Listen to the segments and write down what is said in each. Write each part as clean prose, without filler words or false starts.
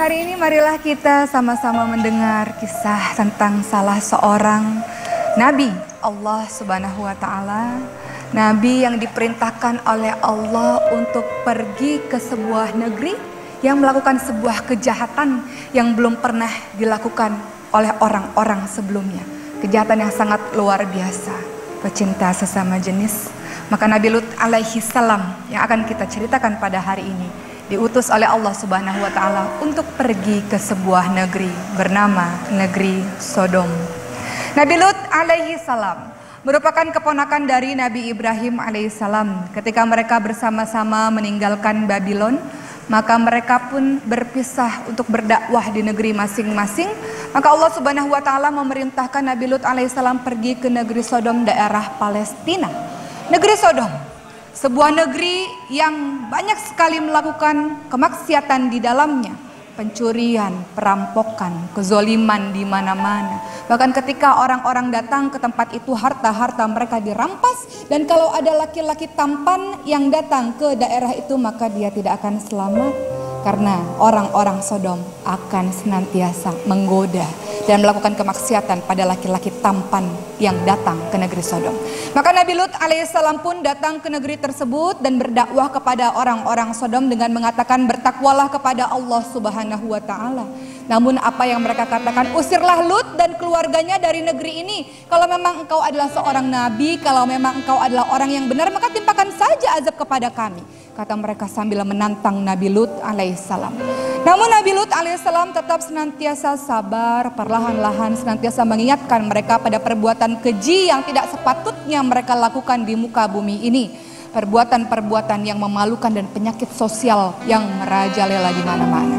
Hari ini marilah kita sama-sama mendengar kisah tentang salah seorang Nabi Allah Subhanahu wa Ta'ala. Nabi yang diperintahkan oleh Allah untuk pergi ke sebuah negeri yang melakukan sebuah kejahatan yang belum pernah dilakukan oleh orang-orang sebelumnya. Kejahatan yang sangat luar biasa, pecinta sesama jenis. Maka Nabi Lut alaihi salam yang akan kita ceritakan pada hari ini diutus oleh Allah Subhanahu wa Ta'ala untuk pergi ke sebuah negeri bernama negeri Sodom. Nabi Lut alaihi salam merupakan keponakan dari Nabi Ibrahim alaihissalam. Ketika mereka bersama-sama meninggalkan Babylon, maka mereka pun berpisah untuk berdakwah di negeri masing-masing. Maka Allah Subhanahu wa Ta'ala memerintahkan Nabi Lut alaihissalam pergi ke negeri Sodom, daerah Palestina. Negeri Sodom, sebuah negeri yang banyak sekali melakukan kemaksiatan di dalamnya. Pencurian, perampokan, kezoliman di mana-mana. Bahkan ketika orang-orang datang ke tempat itu, harta-harta mereka dirampas. Dan kalau ada laki-laki tampan yang datang ke daerah itu, maka dia tidak akan selamat. Karena orang-orang Sodom akan senantiasa menggoda dan melakukan kemaksiatan pada laki-laki tampan yang datang ke negeri Sodom. Maka Nabi Lut alaihissalam pun datang ke negeri tersebut dan berdakwah kepada orang-orang Sodom dengan mengatakan, bertakwalah kepada Allah Subhanahu wa Ta'ala. Namun apa yang mereka katakan, usirlah Lut dan keluarganya dari negeri ini. Kalau memang engkau adalah seorang nabi, kalau memang engkau adalah orang yang benar, maka timpakan saja azab kepada kami, kata mereka sambil menantang Nabi Lut alaihissalam. Namun Nabi Lut alaihissalam tetap senantiasa sabar, perlahan-lahan senantiasa mengingatkan mereka pada perbuatan keji yang tidak sepatutnya mereka lakukan di muka bumi ini. Perbuatan-perbuatan yang memalukan dan penyakit sosial yang merajalela di mana-mana.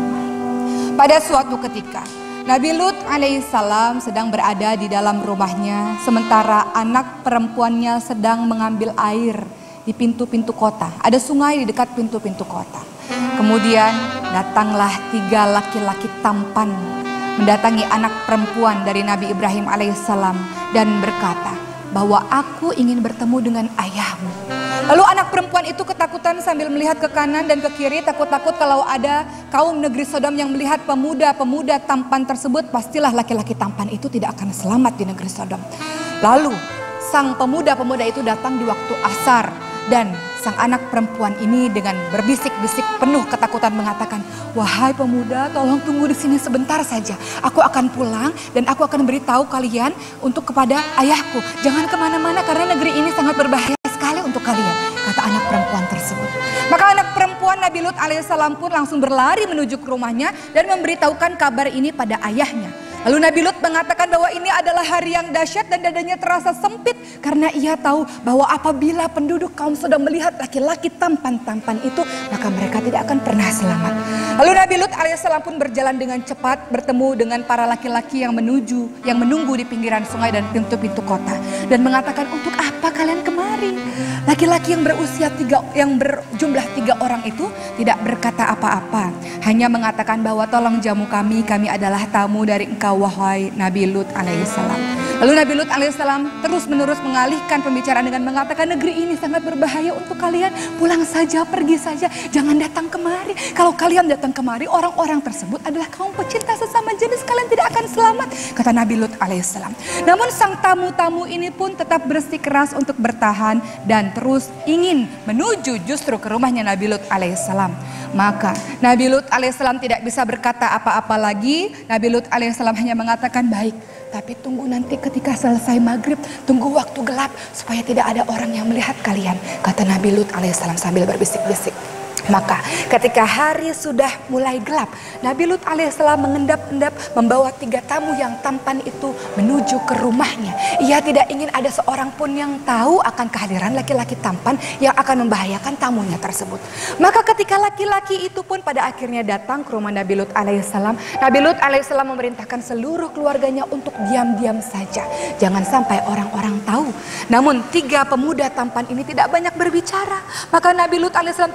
Pada suatu ketika, Nabi Lut alaihissalam sedang berada di dalam rumahnya, sementara anak perempuannya sedang mengambil air di pintu-pintu kota. Ada sungai di dekat pintu-pintu kota. Kemudian datanglah 3 laki-laki tampan mendatangi anak perempuan dari Nabi Ibrahim alaihissalam dan berkata bahwa aku ingin bertemu dengan ayahmu. Lalu anak perempuan itu ketakutan sambil melihat ke kanan dan ke kiri, takut-takut kalau ada kaum negeri Sodom yang melihat pemuda-pemuda tampan tersebut, pastilah laki-laki tampan itu tidak akan selamat di negeri Sodom. Lalu sang pemuda-pemuda itu datang di waktu asar dan sang anak perempuan ini dengan berbisik-bisik penuh ketakutan mengatakan, wahai pemuda, tolong tunggu di sini sebentar saja. Aku akan pulang dan aku akan beritahu kalian untuk kepada ayahku. Jangan kemana-mana karena negeri ini sangat berbahaya sekali untuk kalian, kata anak perempuan tersebut. Maka anak perempuan Nabi Lut alaihissalam pun langsung berlari menuju ke rumahnya dan memberitahukan kabar ini pada ayahnya. Lalu Nabi Lut mengatakan bahwa ini adalah hari yang dahsyat dan dadanya terasa sempit karena ia tahu bahwa apabila penduduk kaum Sodom melihat laki-laki tampan-tampan itu, maka mereka tidak akan pernah selamat. Lalu Nabi Lut alaihissalam pun berjalan dengan cepat bertemu dengan para laki-laki yang menunggu di pinggiran sungai dan pintu-pintu kota dan mengatakan, untuk apa kalian kemari? Laki-laki yang berjumlah 3 orang itu tidak berkata apa-apa, hanya mengatakan bahwa tolong jamu kami adalah tamu dari engkau wahai Nabi Lut alaihissalam. Lalu Nabi Lut alaihissalam terus menerus mengalihkan pembicaraan dengan mengatakan, negeri ini sangat berbahaya untuk kalian, pulang saja, pergi saja, jangan datang kemari. Kalau kalian datang kemari, orang-orang tersebut adalah kaum pecinta sesama jenis, kalian tidak akan selamat, kata Nabi Lut alaihissalam. Namun sang tamu-tamu ini pun tetap bersikeras untuk bertahan dan terus ingin menuju justru ke rumahnya Nabi Lut alaihissalam. Maka Nabi Lut alaihissalam tidak bisa berkata apa-apa lagi. Nabi Lut alaihissalam hanya mengatakan, baik, tapi tunggu nanti ketika selesai maghrib, tunggu waktu gelap supaya tidak ada orang yang melihat kalian, kata Nabi Lut alaihissalam sambil berbisik-bisik. Maka ketika hari sudah mulai gelap, Nabi Lut alaihissalam mengendap-endap membawa 3 tamu yang tampan itu menuju ke rumahnya. Ia tidak ingin ada seorang pun yang tahu akan kehadiran laki-laki tampan yang akan membahayakan tamunya tersebut. Maka ketika laki-laki itu pun pada akhirnya datang ke rumah Nabi Lut alaihissalam, Nabi Lut alaihissalam memerintahkan seluruh keluarganya untuk diam-diam saja, jangan sampai orang-orang tahu. Namun 3 pemuda tampan ini tidak banyak berbicara. Maka Nabi Lut alaihissalam terus mengatakan,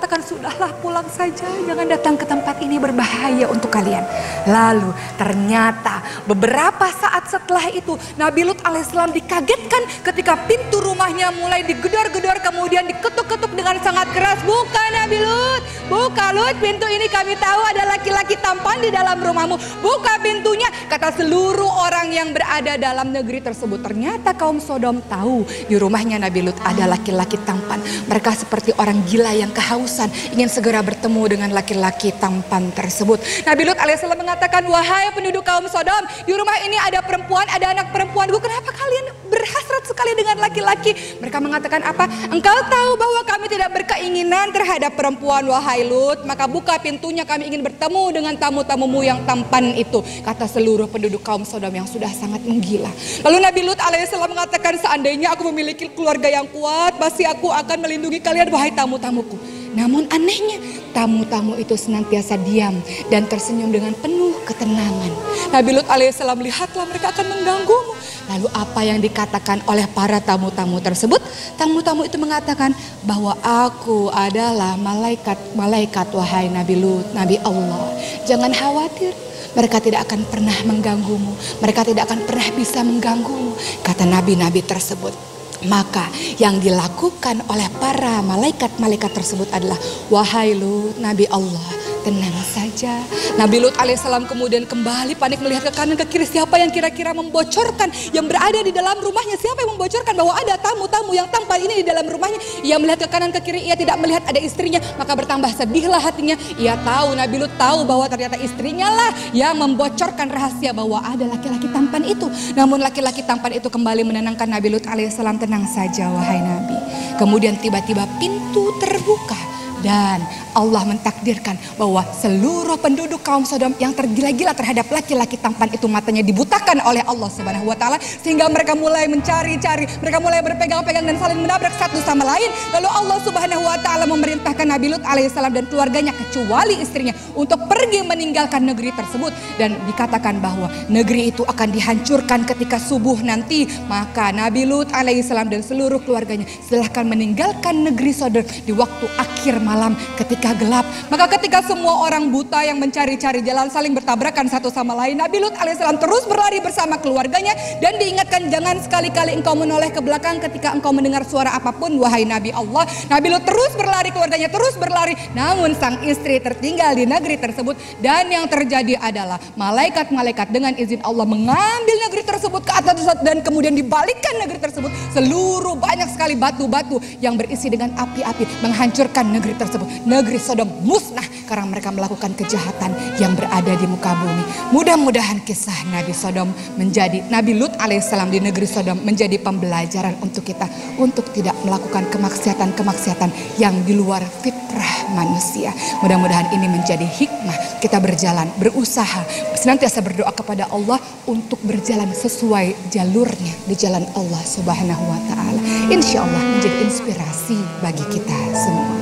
mengatakan, sudahlah pulang saja, jangan datang ke tempat ini, berbahaya untuk kalian. Lalu ternyata beberapa saat setelah itu Nabi Lut alaihissalam dikagetkan ketika pintu rumahnya mulai digedor-gedor, kemudian diketuk-ketuk dengan sangat keras. Buka Nabi Lut, buka Lut, pintu ini kami tahu ada laki-laki tampan di dalam rumahmu. Buka pintunya, kata seluruh orang yang berada dalam negeri tersebut. Ternyata kaum Sodom tahu di rumahnya Nabi Lut ada laki-laki tampan. Mereka seperti orang gila yang kehausan, ingin segera bertemu dengan laki-laki tampan tersebut. Nabi Lut alaihissalam mengatakan, wahai penduduk kaum Sodom, di rumah ini ada perempuan, ada anak perempuanku. Kenapa kalian berhasrat sekali dengan laki-laki? Mereka mengatakan apa? Engkau tahu bahwa kami tidak berkeinginan terhadap perempuan, wahai Lut. Maka buka pintunya, kami ingin bertemu dengan tamu-tamumu yang tampan itu. Kata seluruh penduduk kaum Sodom yang sudah sangat menggila. Lalu Nabi Lut alaihissalam mengatakan, seandainya aku memiliki keluarga yang kuat, pasti aku akan melindungi kalian, wahai tamu-tamuku. Namun anehnya, tamu-tamu itu senantiasa diam dan tersenyum dengan penuh ketenangan. Nabi Lut alaihissalam, lihatlah mereka akan mengganggumu. Lalu apa yang dikatakan oleh para tamu-tamu tersebut? Tamu-tamu itu mengatakan bahwa aku adalah malaikat, wahai Nabi Lut, Nabi Allah. Jangan khawatir, mereka tidak akan pernah mengganggumu. Mereka tidak akan pernah bisa mengganggumu, kata nabi-nabi tersebut. Maka yang dilakukan oleh para malaikat-malaikat tersebut adalah, wahai Lut, Nabi Allah, tenang saja. Nabi Lut alaihissalam kemudian kembali panik melihat ke kanan ke kiri, siapa yang kira-kira membocorkan yang berada di dalam rumahnya, siapa yang membocorkan bahwa ada tamu-tamu yang tampan ini di dalam rumahnya. Ia melihat ke kanan ke kiri, ia tidak melihat ada istrinya, maka bertambah sedihlah hatinya. Ia tahu, Nabi Lut tahu bahwa ternyata istrinya lah yang membocorkan rahasia bahwa ada laki-laki tampan itu. Namun laki-laki tampan itu kembali menenangkan Nabi Lut alaihissalam, tenang saja wahai Nabi. Kemudian tiba-tiba pintu terbuka dan Allah mentakdirkan bahwa seluruh penduduk kaum Sodom yang tergila-gila terhadap laki-laki tampan itu matanya dibutakan oleh Allah Subhanahu wa taala, sehingga mereka mulai mencari-cari, mereka mulai berpegang-pegang dan saling menabrak satu sama lain. Lalu Allah Subhanahu wa taala memerintahkan Nabi Lut alaihissalam dan keluarganya kecuali istrinya untuk pergi meninggalkan negeri tersebut, dan dikatakan bahwa negeri itu akan dihancurkan ketika subuh nanti. Maka Nabi Lut alaihissalam dan seluruh keluarganya silahkan meninggalkan negeri Sodom di waktu akhir malam ketika gelap. Maka ketika semua orang buta yang mencari-cari jalan saling bertabrakan satu sama lain, Nabi Lut alaihissalam terus berlari bersama keluarganya dan diingatkan, jangan sekali-kali engkau menoleh ke belakang ketika engkau mendengar suara apapun, wahai Nabi Allah. Nabi Lut terus berlari, keluarganya terus berlari, namun sang istri tertinggal di negeri tersebut. Dan yang terjadi adalah malaikat-malaikat dengan izin Allah mengambil negeri tersebut ke atas dan kemudian dibalikkan negeri tersebut. Seluruh banyak sekali batu-batu yang berisi dengan api-api menghancurkan negeri tersebut. Negeri Sodom musnah karena mereka melakukan kejahatan yang berada di muka bumi. Mudah-mudahan kisah Nabi Sodom menjadi, Nabi Lut alaihissalam di negeri Sodom menjadi pembelajaran untuk kita untuk tidak melakukan kemaksiatan-kemaksiatan yang di luar fitrah manusia. Mudah-mudahan ini menjadi hikmah kita berjalan, berusaha, senantiasa berdoa kepada Allah untuk berjalan sesuai jalurnya di jalan Allah Subhanahu wa taala. Insya Allah menjadi inspirasi bagi kita semua.